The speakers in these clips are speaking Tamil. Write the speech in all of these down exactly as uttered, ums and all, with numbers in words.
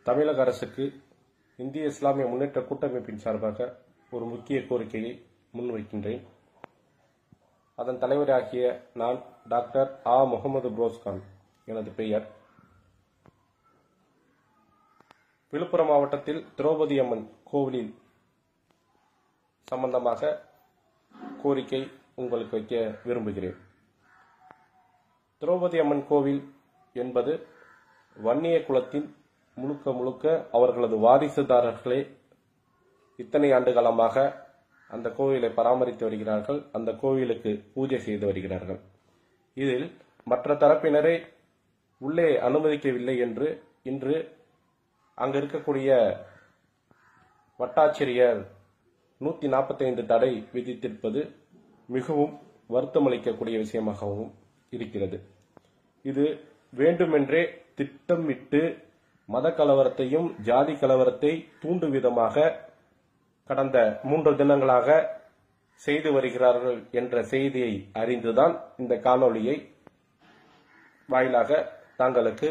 தமிழக அரசுக்கு இந்திய இஸ்லாமிய முன்னேற்ற கூட்டமைப்பின் சார்பாக ஒரு முக்கிய கோரிக்கையை முன்வைக்கின்றேன். அதன் தலைவராகிய நான் டாக்டர் ஆ முகமது புரோஸ்கான் எனது பெயர். விழுப்புரம் மாவட்டத்தில் திரௌபதி அம்மன் கோவிலில் சம்பந்தமாக கோரிக்கை உங்களுக்கு வைக்க விரும்புகிறேன். திரௌபதி அம்மன் கோவில் என்பது வன்னிய குலத்தின் முழுக்க முழுக்க அவர்களது வாரிசுதாரர்களே இத்தனை ஆண்டு காலமாக அந்த கோவிலை பராமரித்து வருகிறார்கள். அந்த கோவிலுக்கு பூஜை செய்து வருகிறார்கள். இதில் மற்ற தரப்பினரை உள்ளே அனுமதிக்கவில்லை என்று இன்று அங்கு இருக்கக்கூடிய வட்டாட்சியர் நூத்தி நாற்பத்தி ஐந்து தடை விதித்திருப்பது மிகவும் வருத்தமளிக்கக்கூடிய விஷயமாகவும் இருக்கிறது. இது வேண்டுமென்றே திட்டமிட்டு மத கலவரத்தையும் ஜாதி கலவரத்தை தூண்டும் விதமாக கடந்த மூன்று தினங்களாக செய்து வருகிறார்கள் என்ற செய்தியை அறிந்துதான் இந்த காணொளியை வாயிலாக தாங்களுக்கு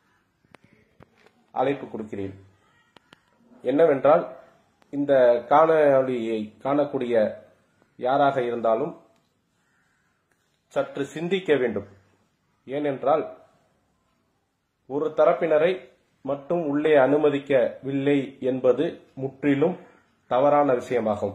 அழைப்பு கொடுக்கிறேன். என்னவென்றால், இந்த காணொளியை காணக்கூடிய யாராக இருந்தாலும் சற்று சிந்திக்க வேண்டும். ஏனென்றால், ஒரு தரப்பினரை மட்டும் உள்ளே அனுமதிக்கவில்லை என்பது முற்றிலும் தவறான விஷயமாகும்.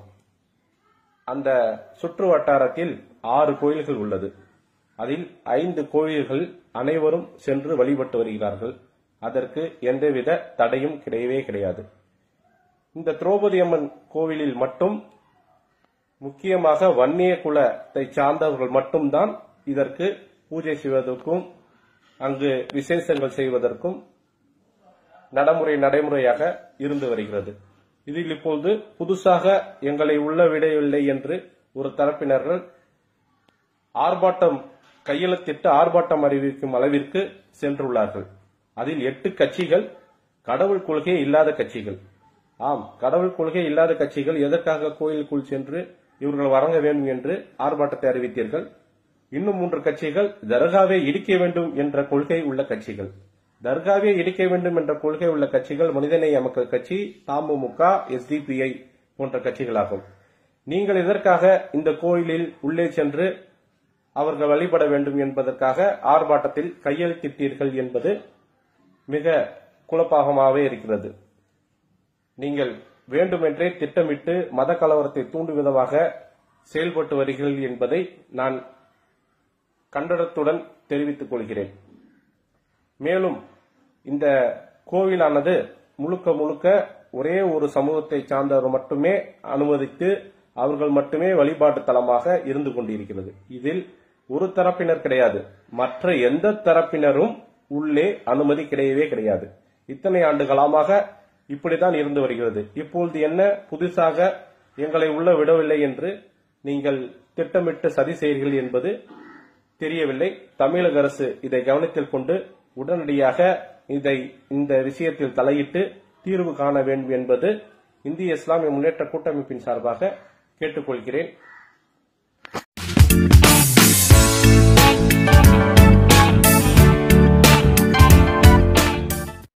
அந்த சுற்று வட்டாரத்தில் ஆறு கோயில்கள் உள்ளது. அதில் ஐந்து கோயில்கள் அனைவரும் சென்று வழிபட்டு வருகிறார்கள். அதற்கு எந்தவித தடையும் கிடையவே கிடையாது. இந்த திரௌபதி அம்மன் கோவிலில் மட்டும் முக்கியமாக வன்னிய குலத்தை சார்ந்தவர்கள் மட்டும்தான் இதற்கு பூஜை செய்வதற்கும் அங்கு விசேஷங்கள் செய்வதற்கும் நடைமுறை நடைமுறையாக இருந்து வருகிறது. இதில் இப்போது புதுசாக எங்களை உள்ள விடவில்லை என்று ஒரு தரப்பினர்கள் ஆர்ப்பாட்டம் கையெழுத்திட்டு ஆர்ப்பாட்டம் அறிவிக்கும் அளவிற்கு சென்றுள்ளார்கள். அதில் எட்டு கட்சிகள் கடவுள் கொள்கை இல்லாத கட்சிகள். ஆம், கடவுள் கொள்கை இல்லாத கட்சிகள் எதற்காக கோயிலுக்குள் சென்று இவர்கள் வழங்க வேண்டும் என்று ஆர்ப்பாட்டத்தை அறிவித்தீர்கள். இன்னும் மூன்று கட்சிகள் தர்காவை இடிக்க வேண்டும் என்ற கொள்கை உள்ள கட்சிகள். தர்காவை இடிக்க வேண்டும் என்ற கொள்கை உள்ள கட்சிகள் மனிதநேய மக்கள் கட்சி, தமுமுக, எஸ்டிபிஐ போன்ற கட்சிகளாகும். நீங்கள் இதற்காக இந்த கோயிலில் உள்ளே சென்று அவர்கள் வழிபட வேண்டும் என்பதற்காக ஆர்ப்பாட்டத்தில் கையெழுத்திட்டீர்கள் என்பது மிக குழப்பமாகவே இருக்கிறது. நீங்கள் வேண்டுமென்றே திட்டமிட்டு மத கலவரத்தை தூண்டும் விதமாக செயல்பட்டு வருகிறீர்கள் என்பதை நான் கண்டனத்துடன் தெரிவித்துக் கொள்கிறேன். மேலும் இந்த கோவிலானது முழுக்க முழுக்க ஒரே ஒரு சமூகத்தை சார்ந்தவர் மட்டுமே அனுமதித்து அவர்கள் மட்டுமே வழிபாட்டு தலமாக இருந்து கொண்டிருக்கிறது. இதில் ஒரு தரப்பினர் கிடையாது. மற்ற எந்த தரப்பினரும் உள்ளே அனுமதி கிடையவே கிடையாது. இத்தனை ஆண்டு காலமாக இப்படித்தான் இருந்து வருகிறது. இப்பொழுது என்ன புதுசாக எங்களை உள்ள விடவில்லை என்று நீங்கள் திட்டமிட்டு சதி செய்கிறீர்கள் என்பது தெரியவில்லை. தமிழக அரசு இதை கவனத்தில் கொண்டு உடனடியாக இதை இந்த விஷயத்தில் தலையிட்டு தீர்வு காண வேண்டும் என்பது இந்திய இஸ்லாமிய முன்னேற்ற கூட்டமைப்பின் சார்பாக கேட்டுக்கொள்கிறேன்.